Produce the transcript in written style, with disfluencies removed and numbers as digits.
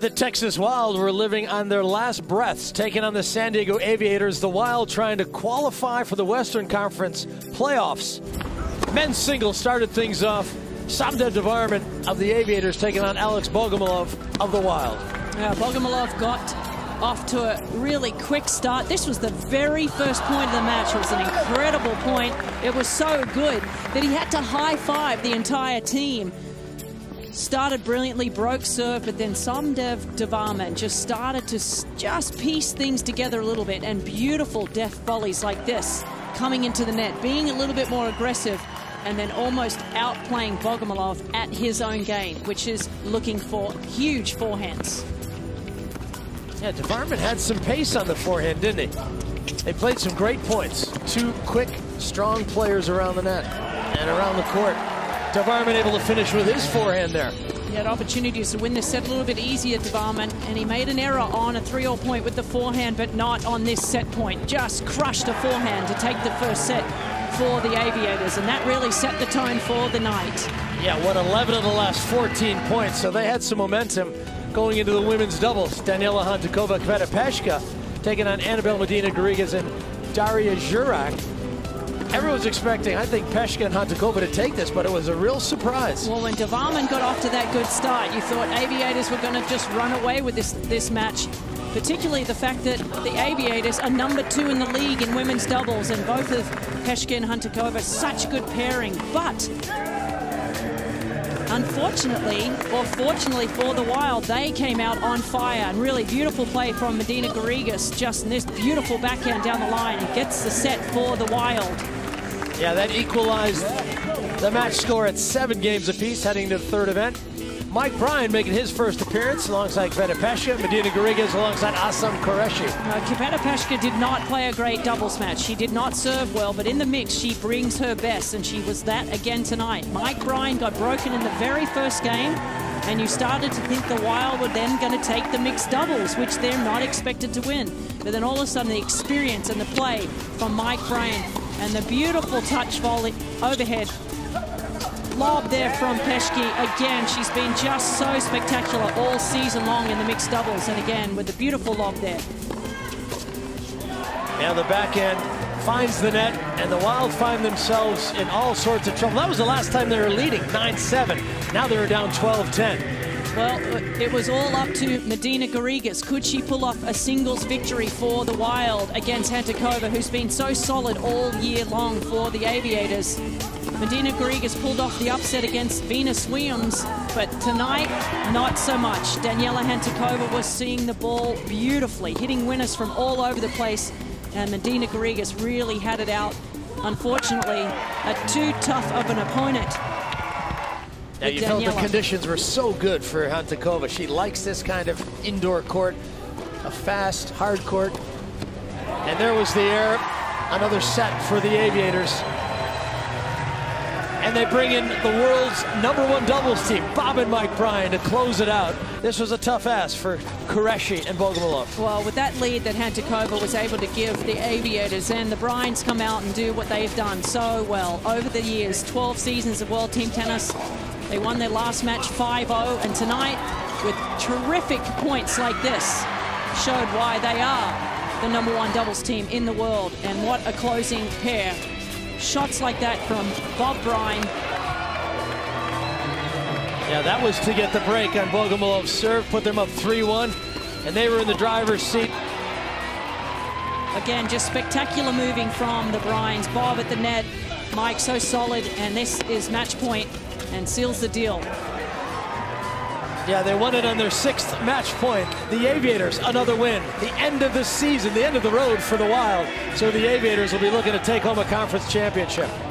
The Texas Wild were living on their last breaths, taking on the San Diego Aviators. The Wild trying to qualify for the Western Conference playoffs. Men's singles started things off. Samdev Devarman of the Aviators taking on Alex Bogomolov of the Wild. Bogomolov got off to a really quick start. This was the very first point of the match. It was an incredible point. It was so good that he had to high-five the entire team. Started brilliantly, broke serve, but then Samdev Devarman just started to piece things together a little bit, and beautiful deft volleys like this coming into the net, being a little bit more aggressive, and then almost outplaying Bogomolov at his own game, which is looking for huge forehands. Yeah, Devarman had some pace on the forehand, didn't he? They played some great points. Two quick, strong players around the net and around the court. Devarman able to finish with his forehand there. He had opportunities to win this set a little bit easier, Devarman, and he made an error on a 3-0 point with the forehand, but not on this set point. Just crushed a forehand to take the first set for the Aviators, and that really set the tone for the night. Yeah, won 11 of the last 14 points, so they had some momentum going into the women's doubles. Daniela Hantuchova, Kveta Peshka taking on Annabelle Medina Garrigues and Daria Jurak. Everyone's expecting, I think, Peshka and Hantuchova to take this, but it was a real surprise. Well, when Devarman got off to that good start, you thought Aviators were going to just run away with this match, particularly the fact that the Aviators are #2 in the league in women's doubles, and both of Peshka and Hantuchova, such good pairing. But unfortunately, or fortunately for the Wild, they came out on fire, and really beautiful play from Medina Garrigues, just in this beautiful backhand down the line, and gets the set for the Wild. Yeah, that equalized the match score at 7 games apiece heading to the third event. Mike Bryan making his first appearance alongside Kveta Peshka, Medina Garrigues alongside Assam Qureshi. Kveta Peshka did not play a great doubles match. She did not serve well, but in the mix, she brings her best, and she was that again tonight. Mike Bryan got broken in the very first game, and you started to think the Wild were then going to take the mixed doubles, which they're not expected to win. But then all of a sudden, the experience and the play from Mike Bryan, and the beautiful touch volley overhead lob there from Peshke. Again, she's been just so spectacular all season long in the mixed doubles, and again with the beautiful lob there. Now the backhand finds the net, and the Wild find themselves in all sorts of trouble. That was the last time they were leading, 9-7. Now they were down 12-10. Well, it was all up to Medina Garrigues. Could she pull off a singles victory for the Wild against Hantuchova, who's been so solid all year long for the Aviators? Medina Garrigues pulled off the upset against Venus Williams, but tonight, not so much. Daniela Hantuchova was seeing the ball beautifully, hitting winners from all over the place, and Medina Garrigues really had it out. Unfortunately, too tough of an opponent. Now you felt the conditions were so good for Hantuchova. She likes this kind of indoor court, a fast, hard court. And there was the error, another set for the Aviators. And they bring in the world's #1 doubles team, Bob and Mike Bryan, to close it out. This was a tough ask for Qureshi and Bogomolov. Well, with that lead that Hantuchova was able to give the Aviators, and the Bryans come out and do what they've done so well over the years, 12 seasons of World Team Tennis. They won their last match 5-0, and tonight, with terrific points like this, showed why they are the #1 doubles team in the world. And what a closing pair. Shots like that from Bob Bryan. Yeah, that was to get the break on Bogomolov's serve, put them up 3-1, and they were in the driver's seat. Again, just spectacular moving from the Bryans. Bob at the net, Mike so solid, and this is match point and seals the deal. Yeah, they won it on their 6th match point. The Aviators, another win. The end of the season, the end of the road for the Wild. So the Aviators will be looking to take home a conference championship.